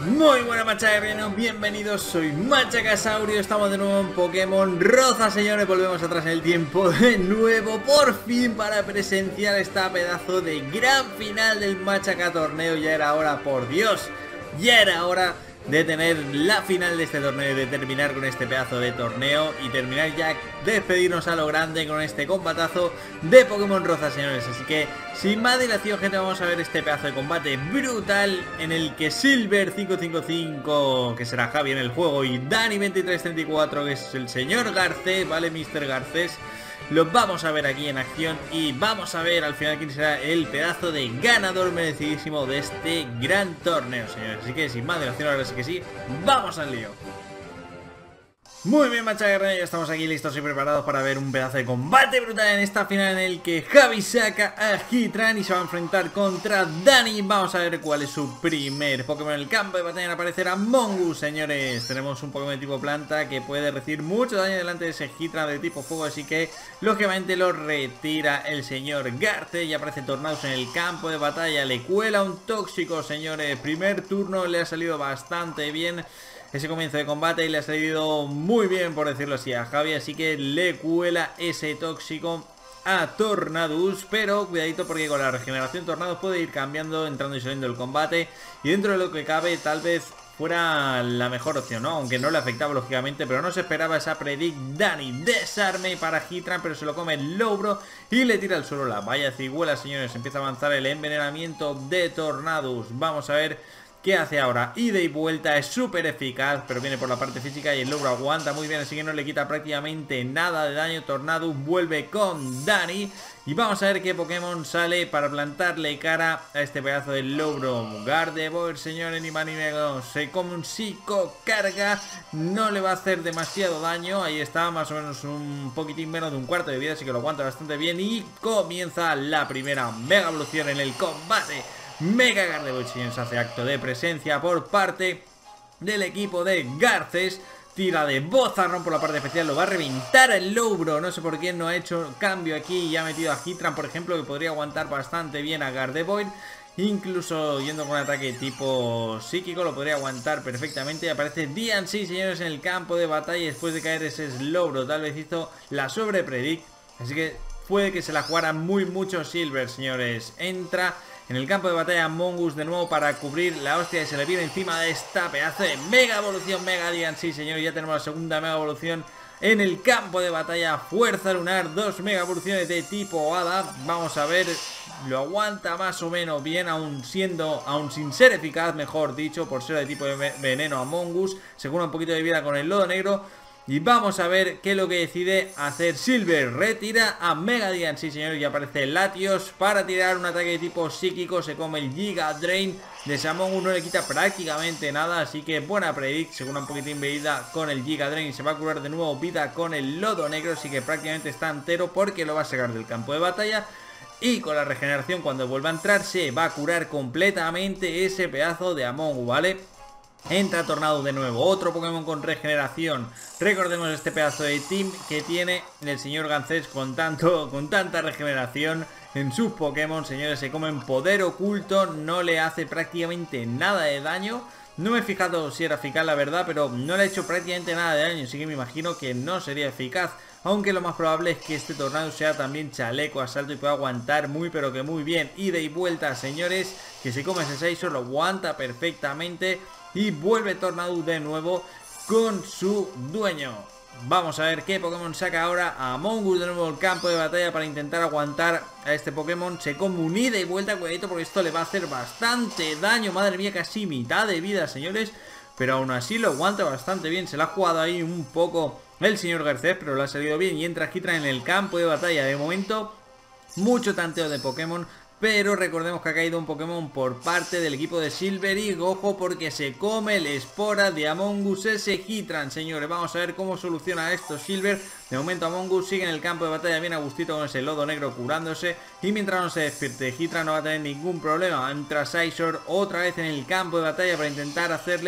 Muy buena macha guerrero, bienvenidos, soy Machacasaurio, estamos de nuevo en Pokémon Rosa, señores, volvemos atrás en el tiempo de nuevo, por fin, para presenciar esta pedazo de gran final del Machaca Torneo. Ya era hora, por Dios, ya era hora de tener la final de este torneo y de terminar con este pedazo de torneo y terminar ya, despedirnos a lo grande con este combatazo de Pokémon Rosa, señores. Así que sin más dilación, gente, vamos a ver este pedazo de combate brutal en el que Silver 555, que será Javi en el juego, y Dani 2334, que es el señor Garcés, ¿vale? Mr. Garcés. Los vamos a ver aquí en acción y vamos a ver al final quién será el pedazo de ganador merecidísimo de este gran torneo, señores. Así que sin más dilación, ahora sí que sí, ¡vamos al lío! Muy bien, Macha Guerrera, ya estamos aquí listos y preparados para ver un pedazo de combate brutal en esta final en el que Javi saca a Heatran y se va a enfrentar contra Dani. Vamos a ver cuál es su primer Pokémon en el campo de batalla. Aparecerá Mongoose, señores. Tenemos un Pokémon de tipo planta que puede recibir mucho daño delante de ese Heatran de tipo fuego, así que lógicamente lo retira el señor Garce. Y aparece Tornadus en el campo de batalla, le cuela un tóxico, señores. Primer turno le ha salido bastante bien ese comienzo de combate y le ha salido muy bien, por decirlo así, a Javi, así que le cuela ese tóxico a Tornadus, pero cuidadito porque con la regeneración Tornadus puede ir cambiando, entrando y saliendo del combate, y dentro de lo que cabe tal vez fuera la mejor opción, ¿no? Aunque no le afectaba lógicamente, pero no se esperaba esa Predict. Dani, desarme para Heatran, pero se lo come el Lowbro y le tira al suelo la valla cigüela, señores. Empieza a avanzar el envenenamiento de Tornadus. Vamos a ver ¿qué hace ahora? Ida y vuelta, es súper eficaz, pero viene por la parte física y el Logro aguanta muy bien, así que no le quita prácticamente nada de daño. Tornadus vuelve con Dani y vamos a ver qué Pokémon sale para plantarle cara a este pedazo de Logro. Gardevoir, señores, ni más ni menos, se come un psico carga, no le va a hacer demasiado daño. Ahí está, más o menos un poquitín menos de un cuarto de vida, así que lo aguanta bastante bien y comienza la primera mega evolución en el combate. Mega Gardevoir, señores, hace acto de presencia por parte del equipo de Garces. Tira de Bozarrón por la parte especial, lo va a reventar el Lowbro. No sé por qué no ha hecho cambio aquí y ha metido a Heatran, por ejemplo, que podría aguantar bastante bien a Gardevoir. Incluso yendo con un ataque tipo psíquico lo podría aguantar perfectamente. Aparece DNC, señores, en el campo de batalla después de caer ese Slowbro. Tal vez hizo la sobrepredict, así que puede que se la jugara mucho Silver, señores. Entra en el campo de batalla Mongoose de nuevo para cubrir la hostia y se le viene encima de esta pedazo de mega evolución, mega Dian. Sí, señores, ya tenemos la segunda mega evolución en el campo de batalla. Fuerza lunar, dos mega evoluciones de tipo hada. Vamos a ver, lo aguanta más o menos bien, aún sin ser eficaz, mejor dicho, por ser de tipo de veneno a Mongoose. Se cura un poquito de vida con el lodo negro. Y vamos a ver qué es lo que decide hacer Silver. Retira a Megadian, sí señor, y aparece Latios para tirar un ataque de tipo psíquico. Se come el Giga Drain de Samon, no le quita prácticamente nada, así que buena predict. Se cura un poquitín vida con el Giga Drain y se va a curar de nuevo vida con el lodo negro, así que prácticamente está entero porque lo va a sacar del campo de batalla. Y con la regeneración, cuando vuelva a entrar, se va a curar completamente ese pedazo de Among, ¿vale? Entra Tornado de nuevo, otro Pokémon con regeneración. Recordemos este pedazo de team que tiene el señor Garcés con tanta regeneración en sus Pokémon, señores. Se come en poder oculto, no le hace prácticamente nada de daño. No me he fijado si era eficaz, la verdad, pero no le ha hecho prácticamente nada de daño, así que me imagino que no sería eficaz. Aunque lo más probable es que este Tornado sea también chaleco, asalto y pueda aguantar muy pero que muy bien. Ida y vuelta, señores, que se come ese Scizor, lo aguanta perfectamente. Y vuelve Tornado de nuevo con su dueño. Vamos a ver qué Pokémon saca ahora a Mongoose de nuevo el campo de batalla para intentar aguantar a este Pokémon. Se come un ida y vuelta, cuidadito porque esto le va a hacer bastante daño. Madre mía, casi mitad de vida, señores. Pero aún así lo aguanta bastante bien. Se la ha jugado ahí un poco el señor Garcés, pero lo ha salido bien. Y entra Heatran en el campo de batalla. De momento, mucho tanteo de Pokémon, pero recordemos que ha caído un Pokémon por parte del equipo de Silver y ojo porque se come el Espora de Amongus ese Heatran, señores. Vamos a ver cómo soluciona esto Silver. De momento Amongus sigue en el campo de batalla bien a gustito con ese lodo negro curándose. Y mientras no se despierte Heatran no va a tener ningún problema. Entra Scizor otra vez en el campo de batalla para intentar hacerle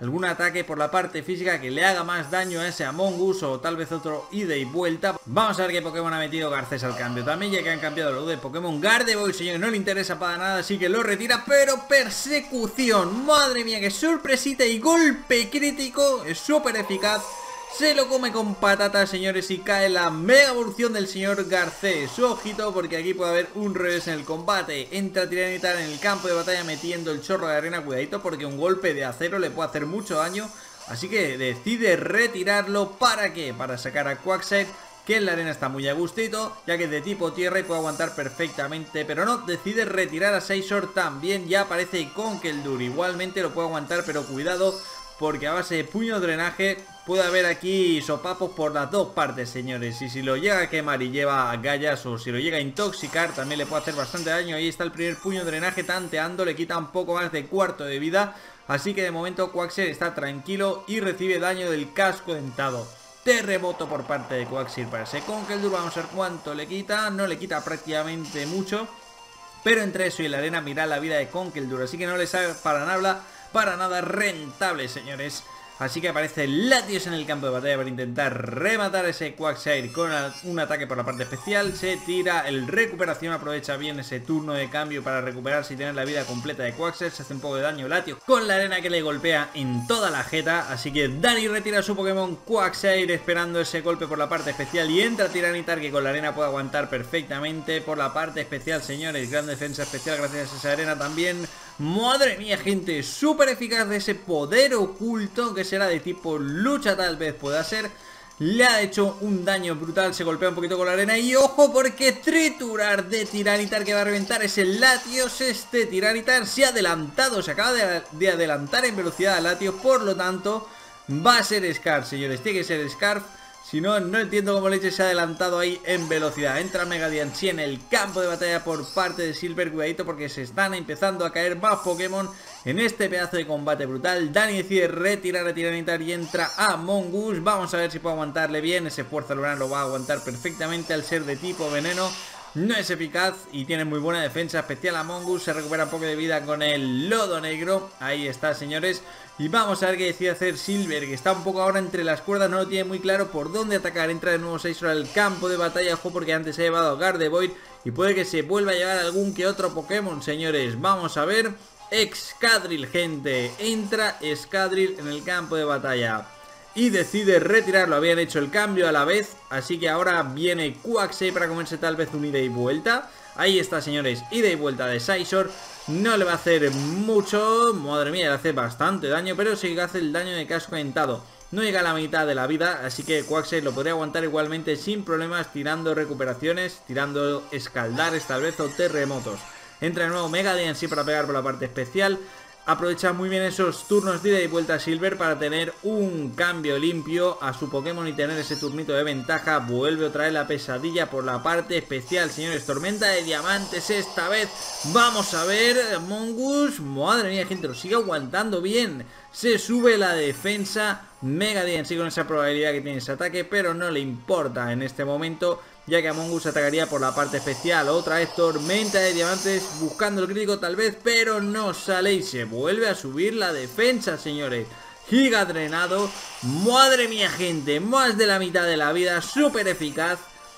algún ataque por la parte física que le haga más daño a ese Among Us, o tal vez otro ida y vuelta. Vamos a ver qué Pokémon ha metido Garcés al cambio también, ya que han cambiado lo de Pokémon. Gardevoir, señores, no le interesa para nada, así que lo retira, pero persecución, madre mía, qué sorpresita y golpe crítico, es súper eficaz. Se lo come con patatas, señores, y cae la mega evolución del señor Garcés. Ojito, porque aquí puede haber un revés en el combate. Entra Tiranitar en el campo de batalla metiendo el chorro de arena. Cuidadito, porque un golpe de acero le puede hacer mucho daño. Así que decide retirarlo. ¿Para qué? Para sacar a Quagsire, que en la arena está muy a gustito, ya que es de tipo tierra y puede aguantar perfectamente. Pero no, decide retirar a Scizor también. Ya aparece Conkeldurr, igualmente lo puede aguantar, pero cuidado, porque a base de puño drenaje puede haber aquí sopapos por las dos partes, señores. Y si lo llega a quemar y lleva gallas, o si lo llega a intoxicar, también le puede hacer bastante daño. Ahí está el primer puño drenaje tanteando, le quita un poco más de cuarto de vida. Así que de momento Quagsire está tranquilo y recibe daño del casco dentado. Terremoto por parte de Quagsire para ese Conkeldurr. Vamos a ver cuánto le quita. No le quita prácticamente mucho, pero entre eso y la arena, mira la vida de Conkeldurr. Así que no le sale para nada rentable, señores. Así que aparece Latios en el campo de batalla para intentar rematar ese Quagsire con un ataque por la parte especial. Se tira el recuperación, aprovecha bien ese turno de cambio para recuperarse y tener la vida completa de Quagsire. Se hace un poco de daño Latios con la arena que le golpea en toda la jeta. Así que Dani retira su Pokémon Quagsire esperando ese golpe por la parte especial. Y entra Tiranitar, que con la arena puede aguantar perfectamente por la parte especial, señores. Gran defensa especial gracias a esa arena también. Madre mía, gente, súper eficaz de ese poder oculto, que será de tipo lucha, tal vez pueda ser. Le ha hecho un daño brutal, se golpea un poquito con la arena. Y ojo, porque triturar de Tiranitar, que va a reventar ese Latios. Este Tiranitar se ha adelantado, se acaba de adelantar en velocidad a Latios, por lo tanto va a ser Scarf, señores, tiene que ser Scarf. Si no, no entiendo cómo leche se ha adelantado ahí en velocidad. Entra Mega Diancie en el campo de batalla por parte de Silver. Cuidadito, porque se están empezando a caer más Pokémon en este pedazo de combate brutal. Dani decide retirar a Tiranitar y entra a Among Us. Vamos a ver si puede aguantarle bien. Ese Fuerza Lunar lo va a aguantar perfectamente al ser de tipo veneno. No es eficaz y tiene muy buena defensa especial Among Us. Se recupera un poco de vida con el lodo negro. Ahí está, señores. Y vamos a ver qué decide hacer Silver, que está un poco ahora entre las cuerdas. No lo tiene muy claro por dónde atacar. Entra de nuevo Scizor al campo de batalla. Ojo, porque antes se ha llevado a Gardevoir y puede que se vuelva a llevar algún que otro Pokémon, señores. Vamos a ver. Excadrill, gente. Entra Excadrill en el campo de batalla y decide retirarlo. Habían hecho el cambio a la vez, así que ahora viene Quagsire para comerse tal vez un ida y vuelta. Ahí está, señores, ida y vuelta de Scizor. No le va a hacer mucho, madre mía, le hace bastante daño, pero sí que hace el daño de casco dentado. No llega a la mitad de la vida, así que Quagsire lo podría aguantar igualmente sin problemas, tirando recuperaciones, tirando escaldares tal vez, o terremotos. Entra de nuevo Mega Diancie para pegar por la parte especial. Aprovecha muy bien esos turnos de ida y vuelta a Silver para tener un cambio limpio a su Pokémon y tener ese turnito de ventaja. Vuelve otra vez la pesadilla por la parte especial, señores. Tormenta de diamantes esta vez. Vamos a ver, Among Us. Madre mía, gente, lo sigue aguantando bien. Se sube la defensa. Mega Diancie con esa probabilidad que tiene ese ataque, pero no le importa en este momento, ya que Among Us atacaría por la parte especial. Otra vez tormenta de diamantes buscando el crítico tal vez, pero no sale y se vuelve a subir la defensa, señores. Giga drenado. Madre mía, gente, más de la mitad de la vida, súper eficaz.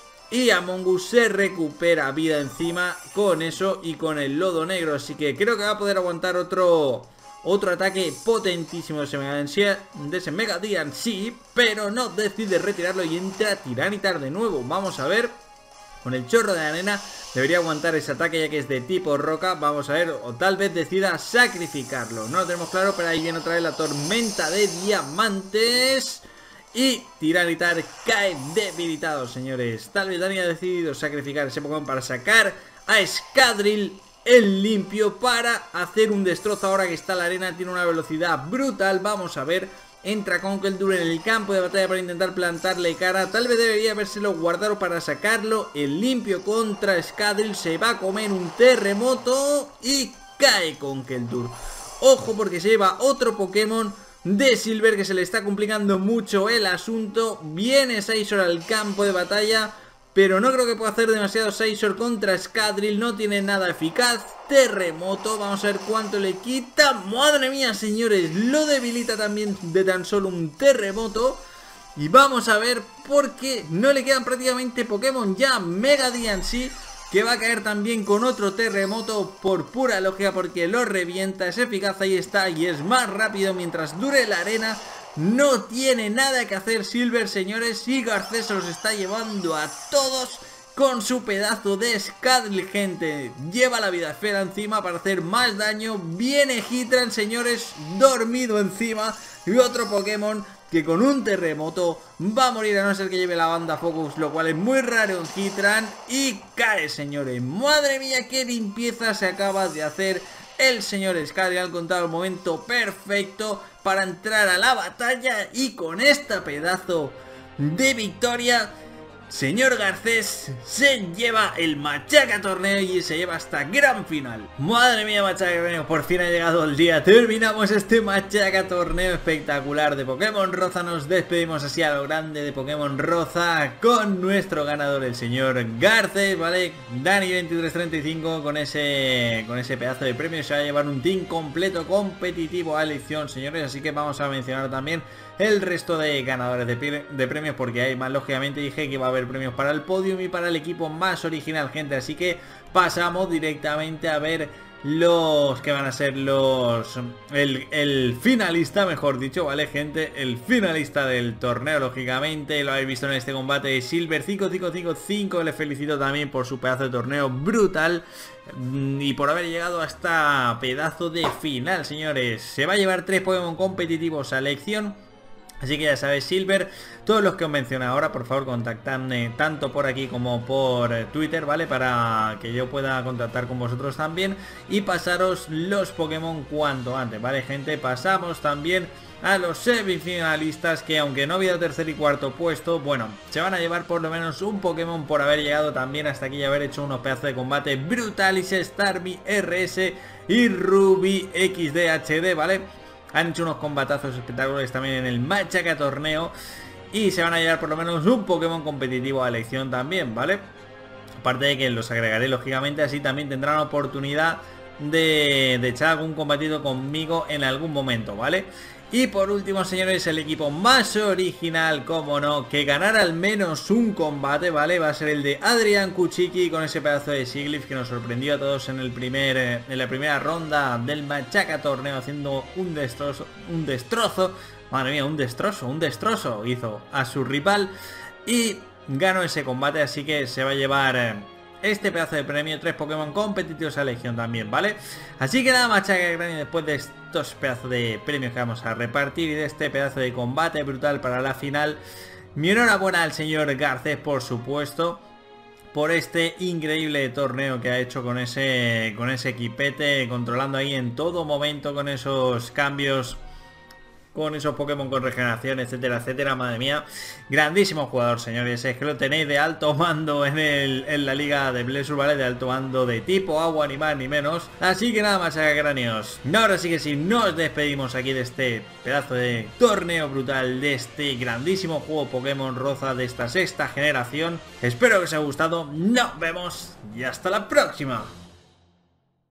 Y Among Us se recupera vida encima con eso y con el lodo negro. Así que creo que va a poder aguantar otro ataque potentísimo de ese Mega Diancie, pero no, decide retirarlo y entra Tiranitar de nuevo. Vamos a ver, con el chorro de arena debería aguantar ese ataque ya que es de tipo roca. Vamos a ver, o tal vez decida sacrificarlo. No lo tenemos claro, pero ahí viene otra vez la tormenta de diamantes. Y Tiranitar cae debilitado, señores. Tal vez Dani ha decidido sacrificar ese Pokémon para sacar a Excadrill el limpio, para hacer un destrozo ahora que está la arena. Tiene una velocidad brutal. Vamos a ver. Entra Conkeldurr en el campo de batalla para intentar plantarle cara. Tal vez debería habérselo guardado para sacarlo. El limpio contra Excadrill. Se va a comer un terremoto y cae Conkeldurr. Ojo, porque se lleva otro Pokémon de Silver, que se le está complicando mucho el asunto. Viene Scizor al campo de batalla pero no creo que pueda hacer demasiado. Scizor contra Scadrill, no tiene nada eficaz. Terremoto, vamos a ver cuánto le quita. Madre mía, señores, lo debilita también de tan solo un terremoto. Y vamos a ver por qué no le quedan prácticamente Pokémon ya. Mega Diancie, que va a caer también con otro terremoto por pura lógica, porque lo revienta, es eficaz, ahí está, y es más rápido mientras dure la arena. No tiene nada que hacer Silver, señores, y Garcés se los está llevando a todos con su pedazo de Scadrill, gente. Lleva la vida esfera encima para hacer más daño. Viene Heatran, señores, dormido encima, y otro Pokémon que con un terremoto va a morir, a no ser que lleve la banda Focus, lo cual es muy raro en Heatran, y cae, señores. Madre mía, qué limpieza se acaba de hacer el señor Scadrill. Ha encontrado el momento perfecto para entrar a la batalla, y con esta pedazo de victoria, señor Garcés se lleva el Machaca Torneo y se lleva hasta gran final. Madre mía, Machaca Torneo, por fin ha llegado el día. Terminamos este Machaca Torneo espectacular de Pokémon Rosa. Nos despedimos así a lo grande de Pokémon Rosa con nuestro ganador, el señor Garcés, ¿vale? Dani2335 con ese pedazo de premio. Se va a llevar un team completo competitivo a elección, señores. Así que vamos a mencionar también el resto de ganadores de premios, porque hay más, lógicamente dije que iba a haber premios para el podium y para el equipo más original, gente. Así que pasamos directamente a ver los que van a ser el finalista, mejor dicho, ¿vale, gente? El finalista del torneo, lógicamente, lo habéis visto en este combate de Silver 5555, le felicito también por su pedazo de torneo brutal y por haber llegado hasta pedazo de final, señores. Se va a llevar 3 Pokémon competitivos a elección. Así que ya sabéis, Silver, todos los que os menciono ahora, por favor, contactadme tanto por aquí como por Twitter, ¿vale? Para que yo pueda contactar con vosotros también y pasaros los Pokémon cuanto antes, ¿vale, gente? Pasamos también a los semifinalistas, que aunque no ha habido tercer y cuarto puesto, bueno, se van a llevar por lo menos un Pokémon por haber llegado también hasta aquí y haber hecho unos pedazos de combate brutales. Starmie RS y Ruby XD HD, ¿vale? Han hecho unos combatazos espectaculares también en el Machaca Torneo y se van a llevar por lo menos un Pokémon competitivo a elección también, ¿vale? Aparte de que los agregaré, lógicamente, así también tendrán oportunidad de echar algún combatito conmigo en algún momento, ¿vale? Y por último, señores, el equipo más original, como no, que ganara al menos un combate, ¿vale? Va a ser el de Adrián Kuchiki con ese pedazo de Sigilyph que nos sorprendió a todos en la primera ronda del Machaca Torneo, haciendo un destrozo, madre mía, un destrozo hizo a su rival y ganó ese combate, así que se va a llevar este pedazo de premio, 3 Pokémon competitivos a elección también, ¿vale? Así que nada, Machaca Cráneo, después de estos pedazos de premios que vamos a repartir y de este pedazo de combate brutal para la final, mi enhorabuena al señor Garcés, por supuesto, por este increíble torneo que ha hecho con ese equipete, controlando ahí en todo momento con esos cambios, con esos Pokémon con regeneración, etcétera, etcétera. Madre mía, grandísimo jugador, señores. Es que lo tenéis de alto mando en la liga de Blessur, ¿vale? De alto mando de tipo agua, ni más ni menos. Así que nada, Machaca Cráneos, ahora sí que sí, nos despedimos aquí de este pedazo de torneo brutal, de este grandísimo juego Pokémon Rosa de esta 6ª generación. Espero que os haya gustado, nos vemos y hasta la próxima.